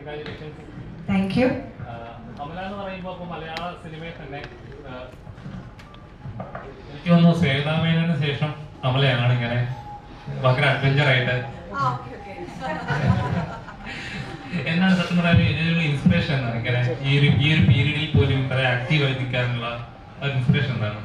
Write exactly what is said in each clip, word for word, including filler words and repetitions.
Thank you. Amala എന്ന് പറയുമ്പോൾ അപ്പോൾ മലയാള സിനിമയിൽ തന്നെ എനിക്ക് തോന്നുന്നു സേതാമേനു ശേഷം അമലയാണ് ഇങ്ങനെ ഭയങ്കര അഡ്വഞ്ചർ ആയിട്ട്. എന്നാണ് സത്യം പറയാൻ ഇതിനൊരു ഇൻസ്പിറേഷൻ എന്താണ് ഇങ്ങനെ ഈ ഒരു ഈ ഒരു പീരീഡിൽ പോലും ഇത്ര ആക്റ്റീവ് ആയി നിൽക്കാനുള്ള ഇൻസ്പിറേഷൻ എന്താണ്?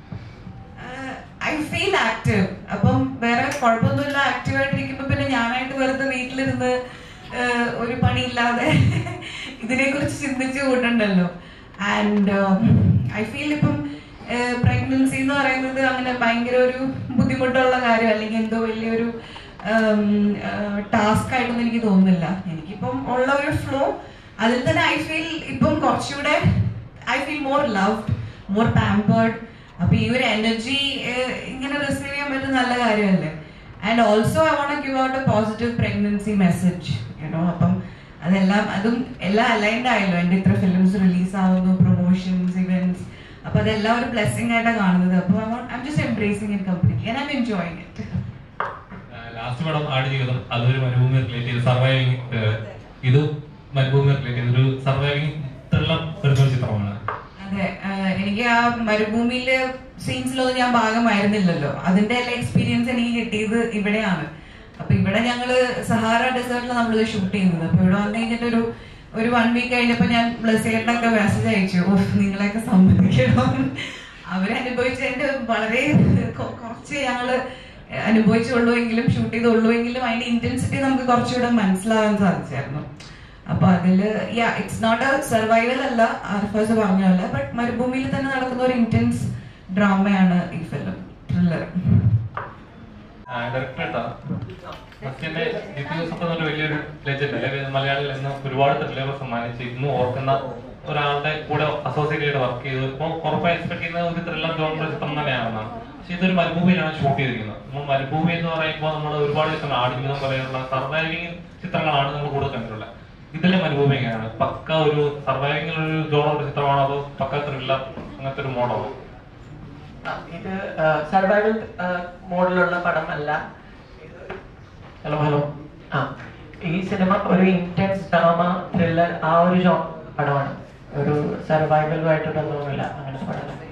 I feel active. അപ്പം വേറെ കുഴപ്പമൊന്നുമില്ല. ആക്റ്റീവ് ആയിട്ടിരിക്കുമ്പോ പിന്നെ ഞാനായിട്ട് വെറുതെ വീട്ടിലിരുന്ന് ഒരു പണിയില്ലാതെ ഇതിനെ കുറിച്ച് ചിന്തിച്ചു കൂട്ടണ്ടല്ലോ. ആൻഡ് ഐ ഫീൽ ഇപ്പം പ്രഗ്നൻസി എന്ന് പറയുന്നത് അങ്ങനെ ഭയങ്കര ഒരു ബുദ്ധിമുട്ടുള്ള കാര്യം അല്ലെങ്കിൽ എന്തോ വലിയൊരു ടാസ്ക് ആയിട്ടൊന്നും എനിക്ക് തോന്നുന്നില്ല. എനിക്കിപ്പം ഉള്ള ഒരു ഫ്ലോ അതിൽ തന്നെ ഐ ഫീൽ ഇപ്പം കുറച്ചുകൂടെ I feel more loved, more pampered. അപ്പൊ ഈ ഒരു എനർജി ഇങ്ങനെ റിസീവ് ചെയ്യാൻ പറ്റുന്ന നല്ല കാര്യമല്ലേ. And also I want to give out a positive pregnancy message you know. അപ്പം അതെല്ലാം അതും എല്ലാം അലൈൻഡ് ആയല്ലോ. എൻ്റെ ഇത്ര ഫിലിംസ് റിലീസ് ആവുന്നു, പ്രൊമോഷൻസ്, ഇവന്റ്സ്. അപ്പൊ അതെല്ലാം ഒരു ബ്ലെസ്സിംഗ് ആയിട്ടാണ് കാണുന്നത്. അപ്പൊ I am just embracing it completely and I am enjoying it. Last പടം ആടുജീവിതം, അതൊരു മരുഭൂമി റിലേറ്റ് ചെയ്ത് സർവൈവിംഗ്, ഇത് മരുഭൂമി റിലേറ്റ് ചെയ്ത് ഒരു സർവൈവിംഗ് ത്രില്ലർ വരുന്ന ചിത്രമാണ്. അതെ, എനിക്ക് ആ മരുഭൂമിയിലെ സീൻസിലൊന്നും ഞാൻ ഭാഗമായിരുന്നില്ലല്ലോ. അതിന്റെ എല്ലാ എക്സ്പീരിയൻസ് എനിക്ക് കിട്ടിയത് ഇവിടെയാണ്. അപ്പൊ ഇവിടെ ഞങ്ങള് സഹാറ ഡെസേർട്ടിലാണ് നമ്മളിത് ഷൂട്ട് ചെയ്യുന്നത്. അപ്പൊ ഇവിടെ വന്നു കഴിഞ്ഞിട്ട് ഒരു ഒരു വൺ വീക്ക് കഴിഞ്ഞപ്പോ ഞാൻ ബ്ലസ്സേട്ടനൊക്കെ മെസ്സേജ് അയച്ചു, നിങ്ങളെയൊക്കെ സമ്മതിക്കണം. അവരനുഭവിച്ചതിന്റെ വളരെ കുറച്ച് ഞങ്ങള് അനുഭവിച്ചുള്ളൂ എങ്കിലും ഷൂട്ട് ചെയ്തുള്ളൂ എങ്കിലും അതിന്റെ ഇന്റൻസിറ്റി നമുക്ക് കുറച്ചുകൂടെ മനസ്സിലാകാൻ സാധിച്ചായിരുന്നു. അപ്പൊ അതില് yeah it's not a survival അല്ല, ആർഫാസ് പറഞ്ഞ പോലെ, ബട്ട് മരുഭൂമിയിൽ തന്നെ നടക്കുന്ന ഒരു ഇന്റൻസ് ഡ്രാമയാണ് ഈ ഫിലിം, ത്രില്ലർ. വലിയൊരു ലെജൻഡ് അല്ലെ മലയാളിൽ നിന്ന് ഒരുപാട് ത്രില്ലർ സമ്മാനിച്ച് ഇന്നും ഓർക്കുന്ന ഒരാളുടെ കൂടെ അസോസിയേറ്റ് ചെയ്ത് വർക്ക് ചെയ്ത് ഇപ്പോൾ ഉറപ്പായി എക്സ്പെക്ട് ചെയ്യുന്ന ഒരു ത്രില്ലർ ജോണർ ചിത്രം തന്നെയാണെന്നാണ്. പക്ഷെ ഇതൊരു മരുഭൂമിയിലാണ് ഷൂട്ട് ചെയ്തിരിക്കുന്നത്. നമ്മൾ മരുഭൂമി എന്ന് പറയുമ്പോൾ നമ്മൾ ഒരുപാട് ചിത്രങ്ങൾ ആടുജീവിതം പോലെയുള്ള സർവൈവിംഗ് ചിത്രങ്ങളാണ് നമ്മൾ കൂടുതൽ കണ്ടിട്ടുള്ളത്. ഇതിലെ മരുഭൂമി എങ്ങനെയാണ്? പക്ക ഒരു സർവൈവിംഗ് ഒരു ജോണർ ചിത്രമാണോ അതോ പക്ക ത്രില്ലർ അങ്ങനത്തെ ഒരു മോഡലോ? ഇത് സർവൈവൽ മോഡലുള്ള പടം അല്ല. ഹലോ ഹലോ ആ ഈ സിനിമ ഒരു ഇന്റൻസ് ഡ്രാമ ത്രില്ലർ ആ ഒരു പടമാണ്. ഒരു സർവൈവലുമായിട്ട് ബന്ധമൊന്നുമില്ല അങ്ങനത്തെ പടം.